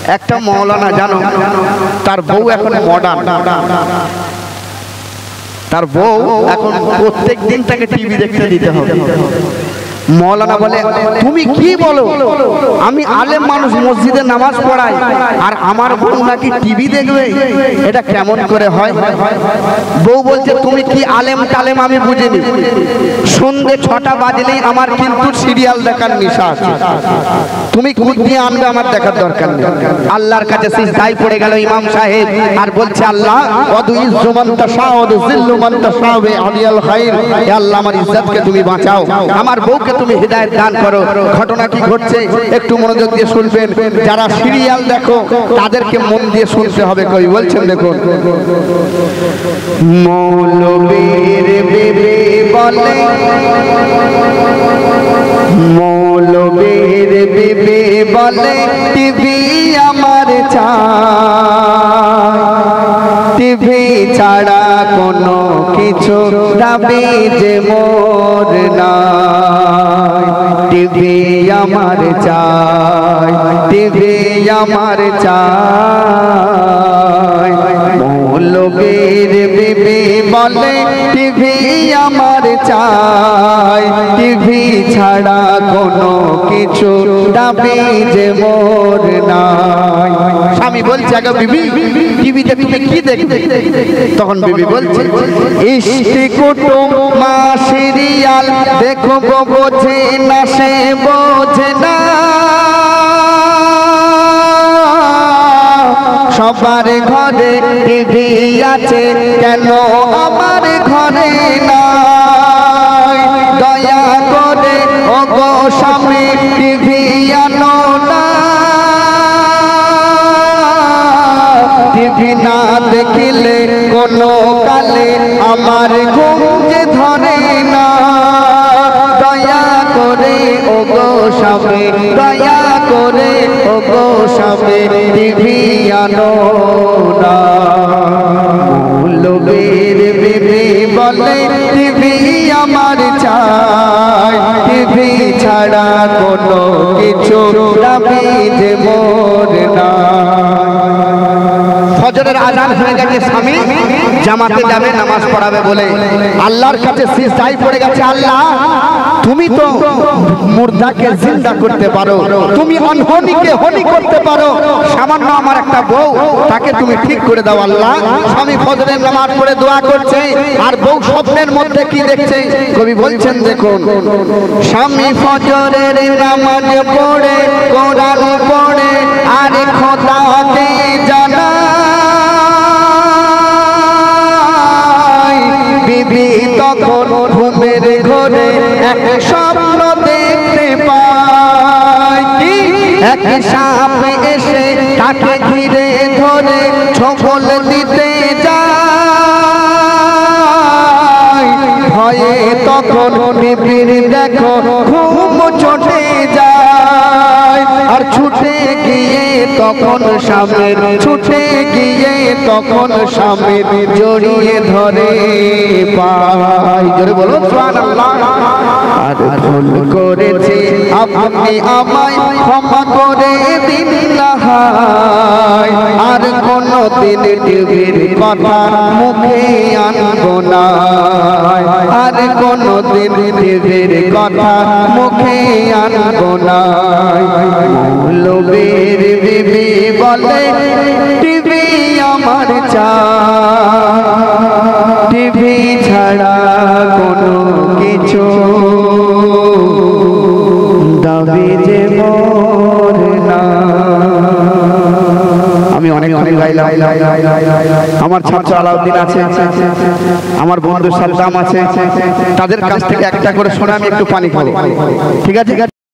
একটা মৌলানা জানো তার বউ এখন মডার্ন, তার বউ এখন প্রত্যেক দিন তাকে টিভি দেখতে দিতে হবে। মৌলানা বলে তুমি কি বলো, আমি আলেম মানুষ মসজিদে নামাজ পড়াই আর আমার বউ নাকি টিভি দেখবে, এটা কেমন করে হয়? বউ বলছে তুমি কি আলেম টালেম আমি বুঝিনি, সন্ধ্যে 6টা বাজলেই আমার কিন্তু সিরিয়াল দেখার নেশা আছে, তুমি খুদ দিয়ে আনবে, আমার দেখার দরকার নেই। আল্লাহর কাছে সিজদায় পড়ে গেল ইমাম সাহেব আর বলছে আল্লাহ ওয়াদু ইজ্জু মান তাশা ওয়াদু যিল্লু মান তাশা ওয়া আলিয়াল খায়র, হে আল্লাহ আমার ইজ্জতকে তুমি বাঁচাও, আমার বউকে তুমি হিদায়াত দান করো। ঘটনা কি ঘটছে একটু মনোযোগ দিয়ে শুনবেন, যারা সিরিয়াল দেখো তাদেরকে মন দিয়ে শুনতে হবে। কই বলছেন দেখুন, মৌলবীর বিবি বলে, মৌলবীর বিবি বলে টিভি আমার চাই, টিভি ছাড়া কোনো কিছু দাবি যে মোর নাই, টিভি আমার চাই, টিভি আমার চাই। মৌলবীর বিবি বলে টিভি আমার চাই, টিভি ছাড়া কোনো কিছু দাবি যে মোর নাই। স্বামী বলছে আগে বিবি টিভিতে তুমি কি দেখবে? তখন বিবি বলছে ইষ্টি কুটুম মা সিরিয়াল দেখো বোঝে না, সে বোঝে না, সবার ঘরে টিভি আছে কেন আমার ঘরে নাই, দয়া করে ও গো স্বামী টিভি আনো না, টিভি না দেখিলে কোনো কালে আমার ঘুম যে ধরে না, দয়া করে ও গো স্বামী, দয়া করে ও গো স্বামী টিভি আনো না। মৌলবীর বিবি বলে টিভি আমার চাই, টিভি ছাড়া কোনো কিছু দাবি যে মোর না। ফজরের আজান হয়ে গেছে, স্বামী জামাতে যাবে নামাজ পড়াবে বলে আল্লাহর কাছে সিজদায় পড়ে গেছে, আল্লাহ তুমি তো মুর্দাকে জিন্দা করতে পারো, তুমি অনহনিকে হনি করতে পারো, সামান্য আমার একটা বউ তাকে তুমি ঠিক করে দাও আল্লাহ। স্বামী ফজরের নামাজ পড়ে দোয়া করছে আর বউ স্বপ্নের মধ্যে কি দেখছে কবি বলছেন দেখুন, স্বামী ফজরের নামাজ পড়ে কোরআন পড়ে আর খোদাকে জানা, বিবি তখন ঘুমের ঘরে এক স্বপ্ন দেখতে পায়, কি এক সাপ এসে তাকে ঘিরে ধরে ছোবল দিতে যায়, ভয়ে তখন বিবির দেখো ঘুম ছুটে যায়, আর ছুটে গিয়ে তখন স্বামীর, ছুটে গিয়ে তখন স্বামীর জড়িয়ে ধরে পায়। জোরে বলো সুবহানাল্লাহ। আর ভুল করেছি আপনি আমায় ক্ষমা করে দিন না, আর কোনদিন টিভির কথা মুখে আনবো না, আর কোনদিন টিভির কথা মুখে আনবো না। মৌলবীর বিবি বলে টিভি আমার চাই, টিভি ছাড়া কোনো কিছু দাবি যে মোর না। আমি অনেক অনেক গাইলাম, আমার ছাত্র আলাউদ্দিন আছে, আমার বন্ধু সাদ্দাম আছে, তাদের কাছ থেকে একটা করে শোনা আমি একটু পানি খাবো, ঠিক আছে?